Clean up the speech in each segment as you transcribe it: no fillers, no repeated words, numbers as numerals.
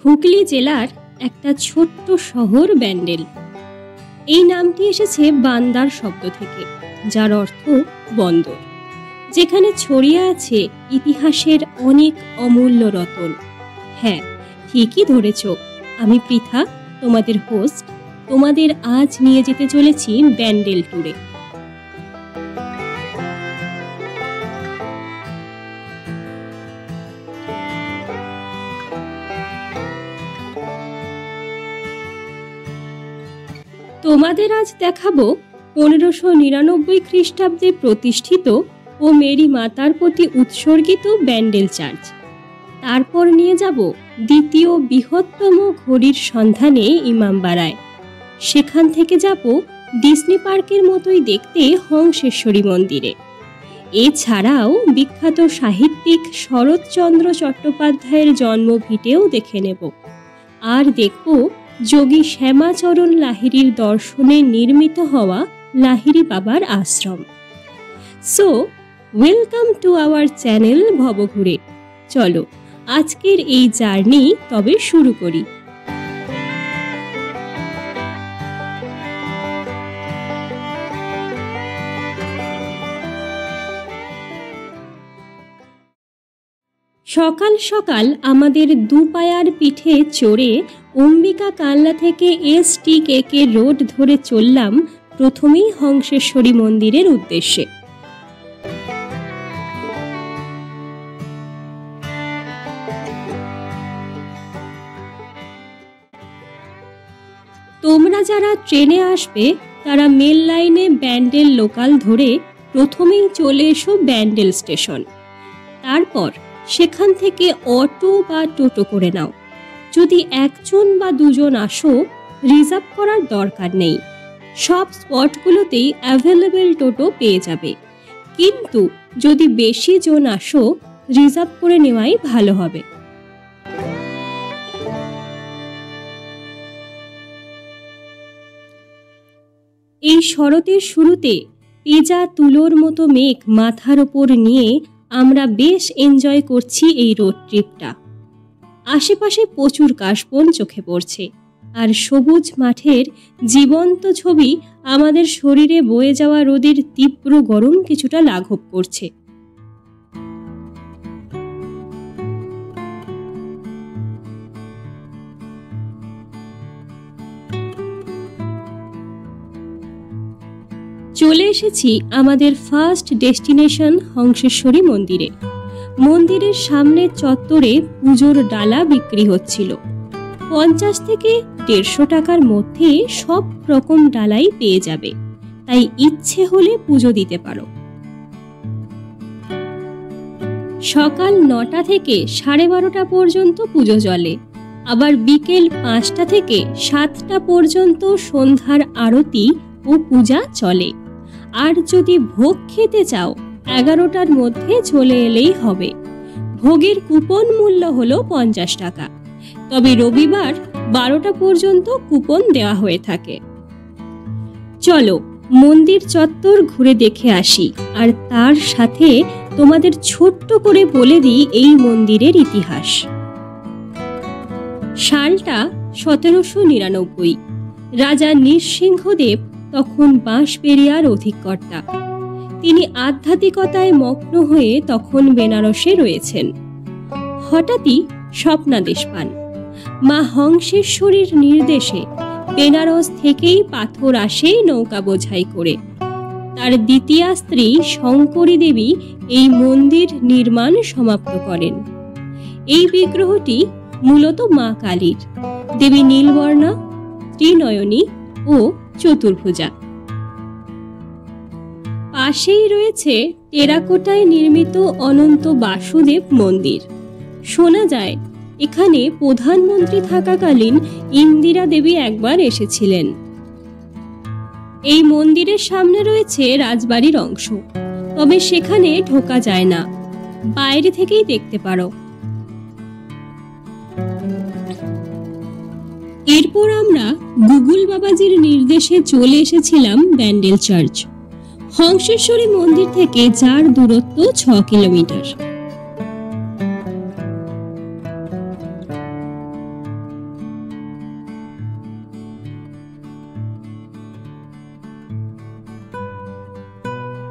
হুগলি জেলার একটা ছোট্ট শহর ব্যান্ডেল। এই নামটি এসেছে বান্দার শব্দ থেকে, যার অর্থ বন্দর, যেখানে ছড়িয়ে আছে ইতিহাসের অনেক অমূল্য রতন। হ্যাঁ, ঠিকই ধরেছ, আমি পৃথা, তোমাদের হোস্ট। তোমাদের আজ নিয়ে যেতে চলেছি ব্যান্ডেল ট্যুরে। তোমাদের আজ দেখাবো 1599 খ্রিস্টাব্দে প্রতিষ্ঠিত ও মেরি মাতার প্রতি উৎসর্গিত ব্যান্ডেল চার্চ। তারপর নিয়ে যাব দ্বিতীয় বৃহত্তম ঘড়ির সন্ধানে ইমামবাড়ায়। সেখান থেকে যাব ডিসনি পার্কের মতোই দেখতে হংসেশ্বরী মন্দিরে। এছাড়াও বিখ্যাত সাহিত্যিক শরৎচন্দ্র চট্টোপাধ্যায়ের জন্মভিটেও দেখে নেব। আর দেখব যোগী শ্যামাচরণ লাহিড়ীর দর্শনে নির্মিত হওয়া লাহিড়ী বাবার আশ্রম। So welcome to our channel Bhabaghure. চলো আজকের এই জার্নি তবে শুরু করি। সকাল সকাল আমাদের দুপায়ার পিঠে চড়ে অম্বিকা কানলা থেকে STKK রোড ধরে চললাম প্রথমেই হংসেশ্বরী মন্দিরের উদ্দেশ্যে। তোমরা যারা ট্রেনে আসবে তারা মেল লাইনে ব্যান্ডেল লোকাল ধরে প্রথমেই চলে এসো ব্যান্ডেল স্টেশন। তারপর সেখান থেকে অটো বা টোটো করে নাও। যদি একজন বা দুজন আসো, রিজার্ভ করার দরকার নেই। সব স্পটগুলোতেই অ্যাভেলেবেল টোটো পেয়ে যাবে, কিন্তু যদি বেশি জন আসো, রিজার্ভ করে নেওয়াই ভালো হবে। এই শরতের শুরুতে পেঁজা তুলোর মতো মেঘ মাথার ওপর নিয়ে আমরা বেশ এনজয় করছি এই রোড ট্রিপটা। আশেপাশে প্রচুর কাশবন চোখে পড়ছে, আর সবুজ মাঠের জীবন্ত ছবি আমাদের শরীরে বয়ে যাওয়া রোদের তীব্র গরম কিছুটা লাঘব করছে। চলে এসেছি আমাদের ফার্স্ট ডেস্টিনেশন হংসেশ্বরী মন্দিরে। মন্দিরের সামনে চত্বরে পুজোর ডালা বিক্রি হচ্ছিল। 50 থেকে 150 টাকার মধ্যে সব রকম ডালাই পেয়ে যাবে, তাই ইচ্ছে হলে পুজো দিতে পারো। সকাল 9টা থেকে 12:30 পর্যন্ত পুজো চলে, আবার বিকেল 5টা থেকে 7টা পর্যন্ত সন্ধ্যার আরতি ও পূজা চলে। আর যদি ভোগ খেতে চাও 11টার মধ্যে চলে এলেই হবে। ভোগের কুপন মূল্য হলো 50 টাকা, তবে রবিবার 12টা পর্যন্ত কুপন দেওয়া হয়ে থাকে। চলো মন্দির চত্বর ঘুরে দেখে আসি, আর তার সাথে তোমাদের ছোট্ট করে বলে দিই এই মন্দিরের ইতিহাস। সালটা 1799। রাজা নৃসিংহদেব তখন বাঁশবেড়িয়ার অধিকর্তা। তিনি আধ্যাত্মিকতায় মগ্ন হয়ে তখন বেনারসে রয়েছেন। হঠাৎই স্বপ্নাদেশ পান। মা হংসেশ্বরীর নির্দেশে বেনারস থেকেই পাথর আসে নৌকা বোঝাই করে। তার দ্বিতীয়া স্ত্রী শঙ্করী দেবী এই মন্দির নির্মাণ সমাপ্ত করেন। এই বিগ্রহটি মূলত মা কালীর। দেবী নীলবর্ণা, ত্রিনয়নী ও চতুর্ভুজা। পাশেই রয়েছে টেরাকোটায় নির্মিত অনন্ত বাসুদেব মন্দির। শোনা যায় এখানে প্রধানমন্ত্রী থাকাকালীন ইন্দিরা দেবী একবার এসেছিলেন। এই মন্দিরের সামনে রয়েছে রাজবাড়ির অংশ, তবে সেখানে ঢোকা যায় না, বাইরে থেকেই দেখতে পারো। এরপর আমরা গুগল বাবাজির নির্দেশে চলে এসেছিলাম ব্যান্ডেল চার্চ। হংসেশ্বরী মন্দির থেকে যার দূরত্ব 6 কিলোমিটার।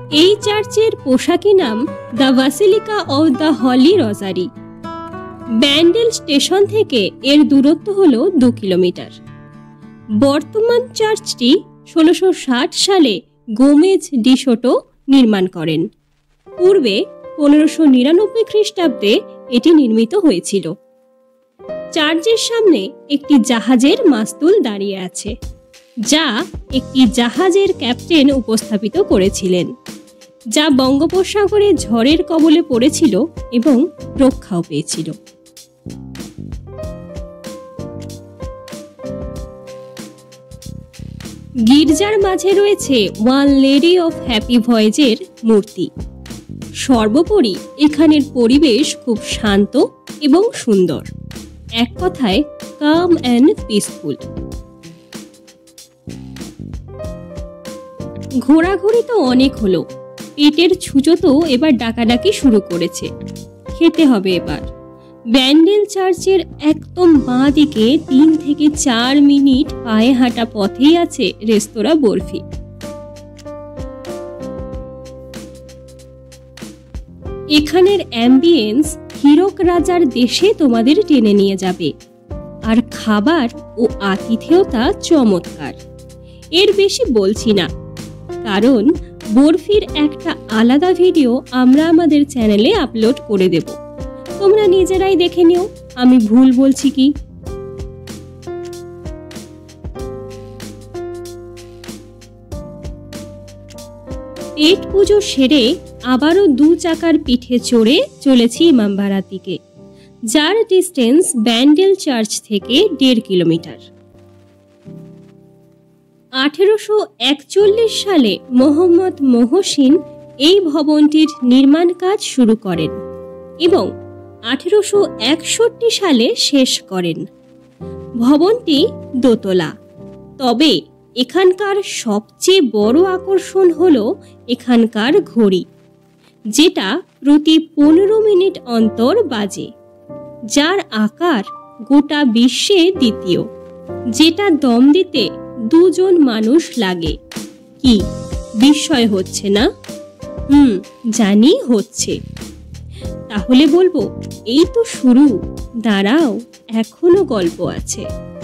এই চার্চের পোশাকি নাম the Basilica of the Holy Rosary. Bandel station থেকে এর দূরত্ব হল 2 কিলোমিটার। বর্তমান চার্চটি 1660 সালে গোমেজ ডি সোটো নির্মাণ করেন। পূর্বে 1599 খ্রিস্টাব্দে এটি নির্মিত হয়েছিল। চার্চের সামনে একটি জাহাজের মাস্তুল দাঁড়িয়ে আছে, যা একটি জাহাজের ক্যাপ্টেন উপস্থাপিত করেছিলেন, যা বঙ্গোপসাগরে ঝড়ের কবলে পড়েছিল এবং রক্ষাও পেয়েছিল। গির্জার মাঝে রয়েছে ওয়ান লেডি অফ হ্যাপি ভয়েজের মূর্তি। সর্বোপরি এখানের পরিবেশ খুব শান্ত এবং সুন্দর, এক কথায় কাম অ্যান্ড পিসফুল। ঘোরাঘুরি তো অনেক হলো, পেটের ছুঁচো তো এবার ডাকাডাকি শুরু করেছে। খেতে হবে এবার। ব্যান্ডেল চার্চের একদম বাঁ দিকে 3 থেকে 4 মিনিট পায়ে হাঁটা পথেই আছে রেস্তোরাঁ বরফি। এখানের অ্যাম্বিয়েন্স হীরক রাজার দেশে তোমাদের টেনে নিয়ে যাবে, আর খাবার ও আতিথেয়তা চমৎকার। এর বেশি বলছি না, কারণ বরফির একটা আলাদা ভিডিও আমরা আমাদের চ্যানেলে আপলোড করে দেব। তোমরা নিজেরাই দেখে নিও আমি ভুল বলছি কি। পেট পুজো সেরে আবারও 2 চাকার পিঠে চড়ে চলেছি ইমামবাড়ার দিকে, যার ডিস্টেন্স ব্যান্ডেল চার্চ থেকে 1.5 কিলোমিটার। 1841 সালে মোহাম্মদ মহসিন এই ভবনটির নির্মাণ কাজ শুরু করেন এবং 1861 সালে শেষ করেন। ভবনটি দোতলা, তবে এখানকার সবচেয়ে বড় আকর্ষণ হলো এখানকার ঘড়ি, যেটা প্রতি 15 মিনিট অন্তর বাজে, যার আকার গোটা বিশ্বে দ্বিতীয়, যেটা দম দিতে 2 জন মানুষ লাগে। কি বিস্ময় হচ্ছে না? জানি হচ্ছে। তাহলে বলবো এই তো শুরু, দাঁড়াও এখনো গল্প আছে।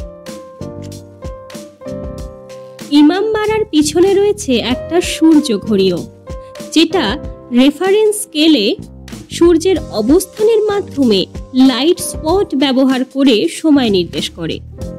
ইমামবাড়ার পিছনে রয়েছে একটা সূর্য ঘড়িও, যেটা রেফারেন্স স্কেলে সূর্যের অবস্থানের মাধ্যমে লাইট স্পট ব্যবহার করে সময় নির্দেশ করে।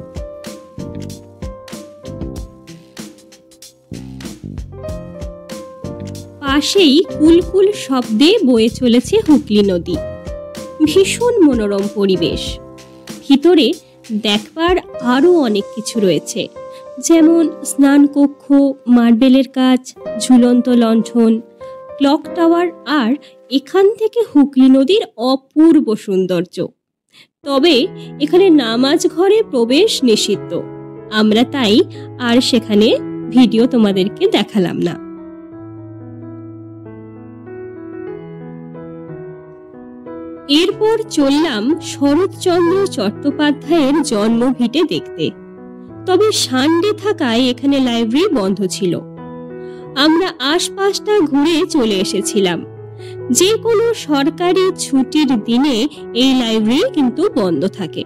পাশেই কুলকুল শব্দে বয়ে চলেছে হুগলি নদী। ভীষণ মনোরম পরিবেশ। ভিতরে দেখবার আরো অনেক কিছু রয়েছে, যেমন স্নানকক্ষ, মার্বেলের কাজ, ঝুলন্ত লণ্ঠন, ক্লক টাওয়ার, আর এখান থেকে হুগলি নদীর অপূর্ব সৌন্দর্য। তবে এখানে নামাজ ঘরে প্রবেশ নিষিদ্ধ, আমরা তাই আর সেখানে ভিডিও তোমাদেরকে দেখালাম না। এরপর চললাম শরৎচন্দ্র চট্টোপাধ্যায়ের জন্মভিটে দেখতে। তবে সানডে থাকায় এখানে লাইব্রেরি বন্ধ ছিল। আমরা আশপাশটা ঘুরে চলে এসেছিলাম। যে কোনো সরকারি ছুটির দিনে এই লাইব্রেরি কিন্তু বন্ধ থাকে।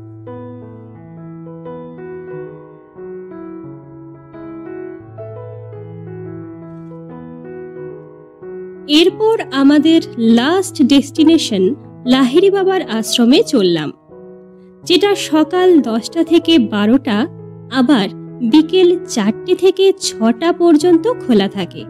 এরপর আমাদের লাস্ট ডেস্টিনেশন লাহিড়ী বাবার আশ্রমে চললাম, যেটা সকাল 10টা থেকে 12টা, আবার বিকেল 4টে থেকে 6টা পর্যন্ত খোলা থাকে।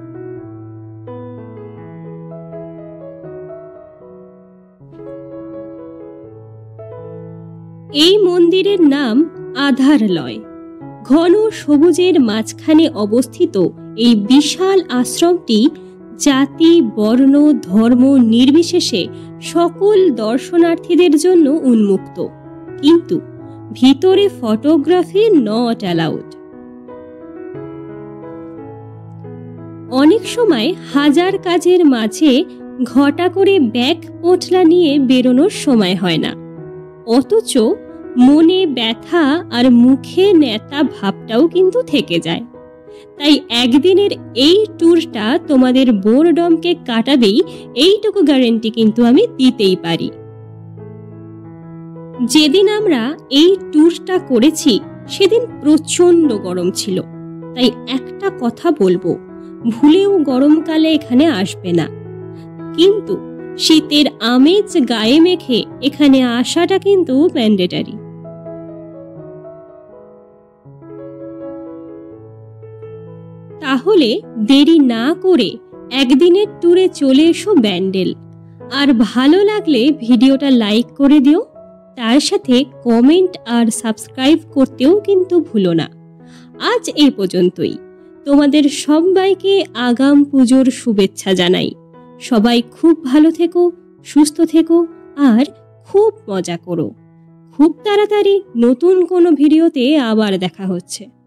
এই মন্দিরের নাম আধারলয়। ঘন সবুজের মাঝখানে অবস্থিত এই বিশাল আশ্রমটি জাতি, বর্ণ, ধর্ম নির্বিশেষে সকল দর্শনার্থীদের জন্য উন্মুক্ত, কিন্তু ভিতরে ফটোগ্রাফি নট অ্যালাউড। অনেক সময় হাজার কাজের মাঝে ঘটা করে ব্যাগ পোঁটলা নিয়ে বেরোনোর সময় হয় না, অথচ মনে ব্যথা আর মুখে ন্যাতা ভাবটাও কিন্তু থেকে যায়। তাই একদিনের এই ট্যুরটা তোমাদের বোরডমকে কাটাবেই, এইটুকু গ্যারেন্টি কিন্তু আমি দিতেই পারি। যেদিন আমরা এই ট্যুরটা করেছি সেদিন প্রচণ্ড গরম ছিল, তাই একটা কথা বলবো, ভুলেও গরমকালে এখানে আসবে না। কিন্তু শীতের আমেজ গায়ে মেখে এখানে আসাটা কিন্তু ম্যান্ডেটারি। তাহলে দেরি না করে একদিনের ট্যুরে চলে এসো ব্যান্ডেল। আর ভালো লাগলে ভিডিওটা লাইক করে দিও, তার সাথে কমেন্ট আর সাবস্ক্রাইব করতেও কিন্তু ভুলো না। আজ এই পর্যন্তই। তোমাদের সবাইকে আগাম পুজোর শুভেচ্ছা জানাই। সবাই খুব ভালো থেকো, সুস্থ থেকো আর খুব মজা করো। খুব তাড়াতাড়ি নতুন কোনো ভিডিওতে আবার দেখা হচ্ছে।